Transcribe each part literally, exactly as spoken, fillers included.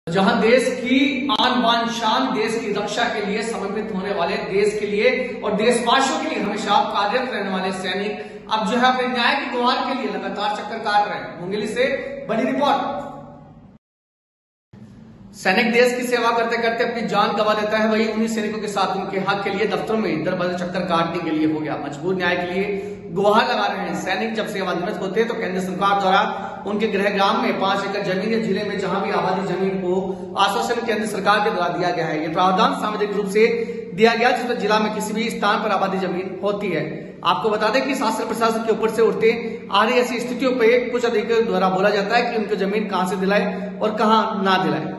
जहां देश की आन बान शान, देश की रक्षा के लिए समर्पित होने वाले, देश के लिए और देशवासियों के लिए हमेशा कार्यरत रहने वाले सैनिक अब जो है अपने न्याय की गुहार के लिए लगातार चक्कर काट रहे हैं। मुंगेली से बड़ी रिपोर्ट। सैनिक देश की सेवा करते करते अपनी जान गंवा देता है, वही उन्हीं सैनिकों के साथ उनके हक के लिए दफ्तरों में दर बदर चक्कर काटने के लिए हो गया मजबूर। न्याय के लिए गुहार लगा रहे हैं सैनिक। जब सेवानिवृत्त होते हैं तो केंद्र सरकार द्वारा उनके गृह ग्राम में पांच एकड़ जमीन या जिले में जहां भी आबादी जमीन को आश्वासन केंद्र सरकार के द्वारा दिया गया है। ये प्रावधान सामाजिक रूप से दिया गया जिसमें जिला में किसी भी स्थान पर आबादी जमीन होती है। आपको बता दें कि शासन प्रशासन के ऊपर से उठते आ रही ऐसी स्थितियों पर कुछ अधिकारियों द्वारा बोला जाता है कि उनको जमीन कहां से दिलाए और कहां ना दिलाए।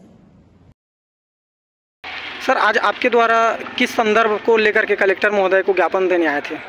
सर, आज आपके द्वारा किस संदर्भ को लेकर के कलेक्टर महोदय को ज्ञापन देने आए थे?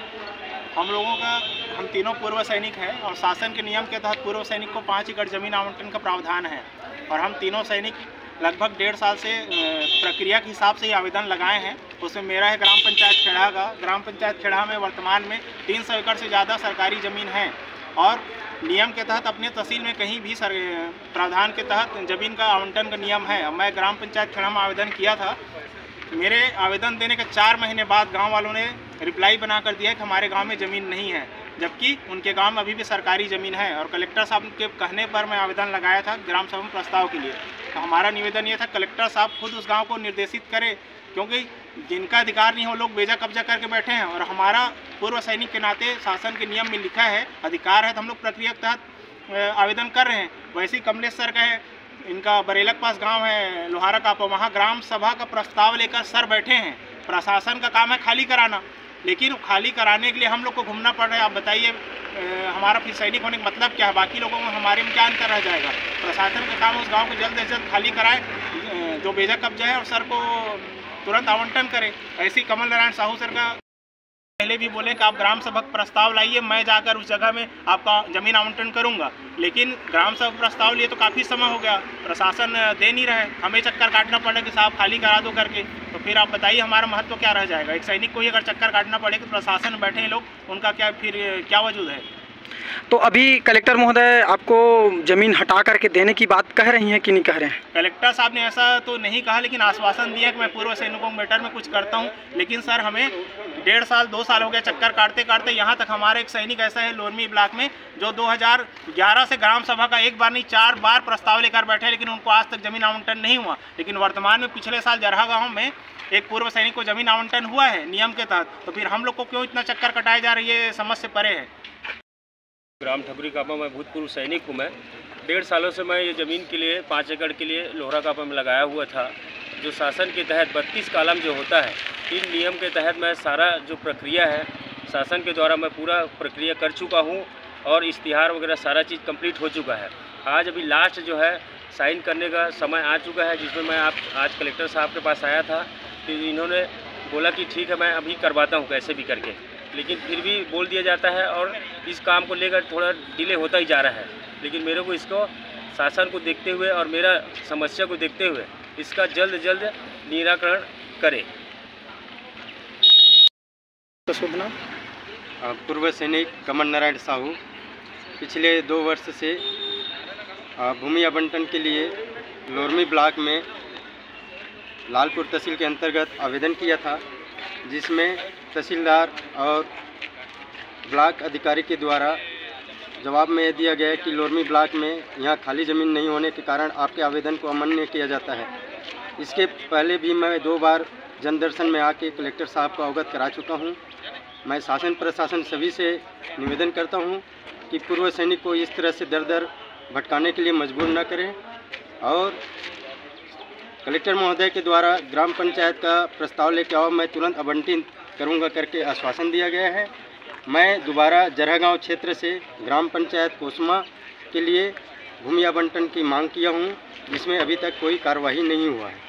हम लोगों का हम तीनों पूर्व सैनिक हैं और शासन के नियम के तहत पूर्व सैनिक को पाँच एकड़ जमीन आवंटन का प्रावधान है और हम तीनों सैनिक लगभग डेढ़ साल से प्रक्रिया के हिसाब से ही आवेदन लगाए हैं। उसमें मेरा है ग्राम पंचायत खेड़ा का। ग्राम पंचायत खेड़ा में वर्तमान में तीन सौ एकड़ से ज़्यादा सरकारी ज़मीन है और नियम के तहत अपने तहसील में कहीं भी सर प्रावधान के तहत ज़मीन का आवंटन का नियम है। मैं ग्राम पंचायत खेड़ा में आवेदन किया था। मेरे आवेदन देने के चार महीने बाद गांव वालों ने रिप्लाई बना कर दिया कि हमारे गांव में ज़मीन नहीं है, जबकि उनके गांव में अभी भी सरकारी ज़मीन है। और कलेक्टर साहब के कहने पर मैं आवेदन लगाया था ग्राम सभा में प्रस्ताव के लिए। तो हमारा निवेदन ये था कलेक्टर साहब खुद उस गाँव को निर्देशित करें, क्योंकि जिनका अधिकार नहीं हो लोग बेजा कब्जा करके बैठे हैं और हमारा पूर्व सैनिक के नाते शासन के नियम में लिखा है, अधिकार है, तो हम लोग प्रक्रिया के तहत आवेदन कर रहे हैं। वैसे ही कमलेश सर का है, इनका बरेला के पास गांव है लोहारा का, वहाँ ग्राम सभा का प्रस्ताव लेकर सर बैठे हैं। प्रशासन का काम है खाली कराना, लेकिन खाली कराने के लिए हम लोग को घूमना पड़ रहा है। आप बताइए हमारा फिर सैनिक होने का मतलब क्या है? बाकी लोगों को हमारे में क्या अंतर रह जाएगा? प्रशासन का काम उस गाँव को जल्द से जल्द खाली कराए जो बेजा कब्जा है और सर को तुरंत आवंटन करें। ऐसे ही कमल नारायण साहू सर का पहले भी बोले कि आप ग्राम सभा प्रस्ताव लाइए, मैं जाकर उस जगह में आपका ज़मीन आवंटन करूंगा, लेकिन ग्राम सभा प्रस्ताव लिए तो काफ़ी समय हो गया, प्रशासन दे नहीं रहे, हमें चक्कर काटना पड़ा कि साहब खाली करा दो करके। तो फिर आप बताइए हमारा महत्व क्या रह जाएगा? एक सैनिक को ही अगर चक्कर काटना पड़े तो प्रशासन बैठे हैं लोग, उनका क्या फिर क्या वजूद है? तो अभी कलेक्टर महोदय आपको ज़मीन हटा करके देने की बात कह रही हैं कि नहीं कह रहे हैं? कलेक्टर साहब ने ऐसा तो नहीं कहा, लेकिन आश्वासन दिया कि मैं पूर्व सैनिकों के मैटर में कुछ करता हूं। लेकिन सर हमें डेढ़ साल दो साल हो गया चक्कर काटते काटते। यहाँ तक हमारे एक सैनिक ऐसा है लोरमी ब्लॉक में जो दो हज़ार ग्यारह से ग्राम सभा का एक बार नहीं चार बार प्रस्ताव लेकर बैठे, लेकिन उनको आज तक जमीन आवंटन नहीं हुआ। लेकिन वर्तमान में पिछले साल जरहा गाँव में एक पूर्व सैनिक को जमीन आवंटन हुआ है नियम के तहत। तो फिर हम लोग को क्यों इतना चक्कर कटाए जा रही है, समझ से परे है। ग्राम ठकुरी कापा में भूतपूर्व सैनिक हूँ मैं। डेढ़ सालों से मैं ये ज़मीन के लिए पाँच एकड़ के लिए लोहरा कापा में लगाया हुआ था। जो शासन के तहत बत्तीस कालम जो होता है, इन नियम के तहत मैं सारा जो प्रक्रिया है शासन के द्वारा मैं पूरा प्रक्रिया कर चुका हूँ और इश्तिहार वगैरह सारा चीज़ कंप्लीट हो चुका है। आज अभी लास्ट जो है साइन करने का समय आ चुका है, जिसमें मैं आप आज कलेक्टर साहब के पास आया था। फिर इन्होंने बोला कि ठीक है मैं अभी करवाता हूँ कैसे भी करके, लेकिन फिर भी बोल दिया जाता है और इस काम को लेकर थोड़ा डिले होता ही जा रहा है। लेकिन मेरे को इसको शासन को देखते हुए और मेरा समस्या को देखते हुए इसका जल्द जल्द निराकरण करें। तो शुभ नाम? पूर्व सैनिक कमल नारायण साहू। पिछले दो वर्ष से भूमि आवंटन के लिए लोरमी ब्लॉक में लालपुर तहसील के अंतर्गत आवेदन किया था, जिसमें तहसीलदार और ब्लॉक अधिकारी के द्वारा जवाब में दिया गया कि लोरमी ब्लॉक में यहाँ खाली ज़मीन नहीं होने के कारण आपके आवेदन को अमान्य किया जाता है। इसके पहले भी मैं दो बार जनदर्शन में आके कलेक्टर साहब को अवगत करा चुका हूँ। मैं शासन प्रशासन सभी से निवेदन करता हूँ कि पूर्व सैनिक को इस तरह से दर दर भटकाने के लिए मजबूर न करें और कलेक्टर महोदय के द्वारा ग्राम पंचायत का प्रस्ताव लेके आओ, मैं तुरंत आवंटित करूंगा करके आश्वासन दिया गया है। मैं दोबारा जरहा गाँव क्षेत्र से ग्राम पंचायत कोसमा के लिए भूमि आवंटन की मांग किया हूं, जिसमें अभी तक कोई कार्रवाई नहीं हुआ है।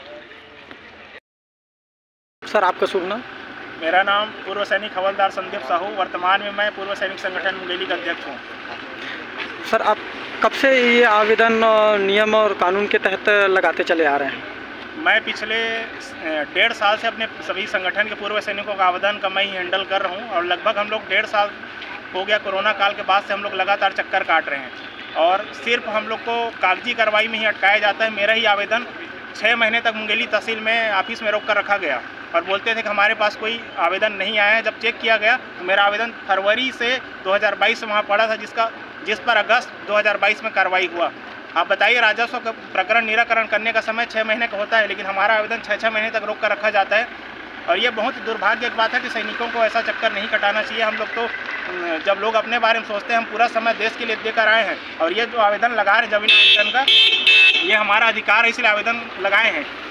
सर आपका शुभ नाम? मेरा नाम पूर्व सैनिक हवलदार संदीप साहू। वर्तमान में मैं पूर्व सैनिक संगठन मुंगेली का अध्यक्ष हूँ। सर आप कब से ये आवेदन नियम और कानून के तहत लगाते चले आ रहे हैं? मैं पिछले डेढ़ साल से अपने सभी संगठन के पूर्व सैनिकों का आवेदन का मैं ही हैंडल कर रहा हूं और लगभग हम लोग डेढ़ साल हो गया, कोरोना काल के बाद से हम लोग लगातार चक्कर काट रहे हैं। और सिर्फ हम लोग को कागजी कार्रवाई में ही अटकाया जाता है। मेरा ही आवेदन छः महीने तक मुंगेली तहसील में ऑफिस में रोक कर रखा गया और बोलते थे कि हमारे पास कोई आवेदन नहीं आया है। जब चेक किया गया तो मेरा आवेदन फरवरी से दो हज़ार बाईस में वहाँ पड़ा था, जिसका जिस पर अगस्त दो हज़ार बाईस में कार्रवाई हुआ। आप बताइए, राजस्व का प्रकरण निराकरण करने का समय छः महीने का होता है, लेकिन हमारा आवेदन छः छः महीने तक रोक कर रखा जाता है। और ये बहुत दुर्भाग्य की बात है कि सैनिकों को ऐसा चक्कर नहीं कटाना चाहिए। हम लोग तो जब लोग अपने बारे में सोचते हैं, हम पूरा समय देश के लिए देकर आए हैं और ये जो आवेदन लगा रहे हैं जमीन आवंटन का, ये हमारा अधिकार है, इसलिए आवेदन लगाए हैं।